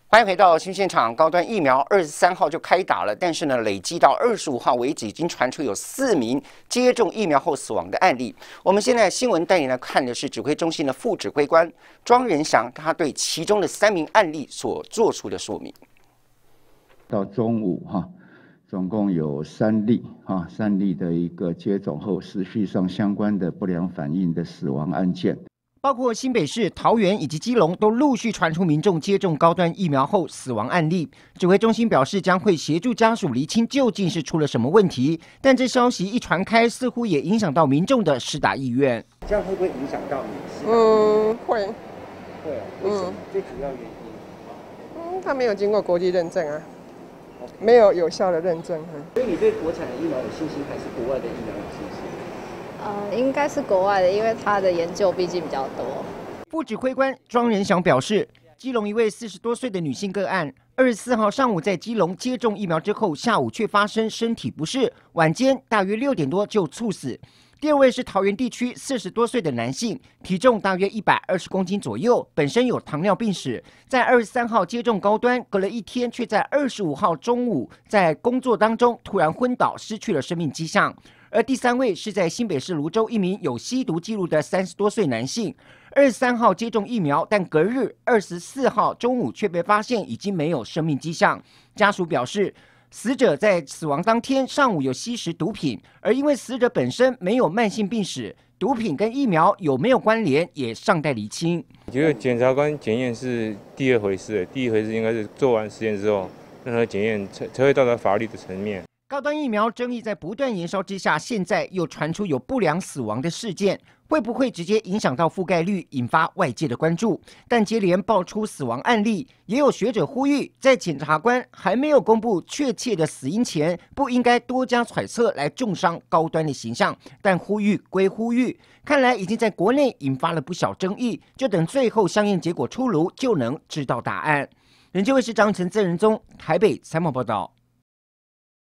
欢迎回到新现场。高端疫苗23号就开打了，但是呢，累计到25号为止，已经传出有4名接种疫苗后死亡的案例。我们现在新闻带您来看的是指挥中心的副指挥官庄仁祥，他对其中的3名案例所做出的说明。 到中午总共有3例3例的一个接种后持续上相关的不良反应的死亡案件。 包括新北市、桃园以及基隆都陆续传出民众接种高端疫苗后死亡案例。指挥中心表示，将会协助家属厘清究竟是出了什么问题。但这消息一传开，似乎也影响到民众的施打意愿。这样会不会影响到你？ 会。 会啊？为什么？最主要原因？ 它没有经过国际认证啊，没有有效的认证。 所以你对国产的疫苗有信心，还是国外的疫苗有信心？ 应该是国外的，因为他的研究毕竟比较多。 副指挥官庄仁祥表示，基隆一位40多岁的女性个案，24号上午在基隆接种疫苗之后，下午却发生身体不适，晚间大约6点多就猝死。第二位是桃园地区40多岁的男性，体重大约120公斤左右，本身有糖尿病史，在23号接种高端，隔了1天却在25号中午在工作当中突然昏倒，失去了生命迹象。而第3位是在新北市芦洲一名有吸毒记录的30多岁男性，23号接种疫苗，但隔日24号中午却被发现已经没有生命迹象。家属表示，死者在死亡当天上午有吸食毒品，而因为死者本身没有慢性病史，毒品跟疫苗有没有关联也尚待厘清。 我觉得检察官检验是第2回事，第1回事应该是做完实验之后，任何检验才会到达法律的层面。 高端疫苗争议在不断延烧之下，现在又传出有不良死亡的事件，会不会直接影响到覆盖率，引发外界的关注？但接连爆出死亡案例，也有学者呼吁，在检察官还没有公布确切的死因前，不应该多加揣测来重伤高端的形象。但呼吁归呼吁，看来已经在国内引发了不小争议，就等最后相应结果出炉，就能知道答案。人间卫视张成曾仁宗台北采访报道。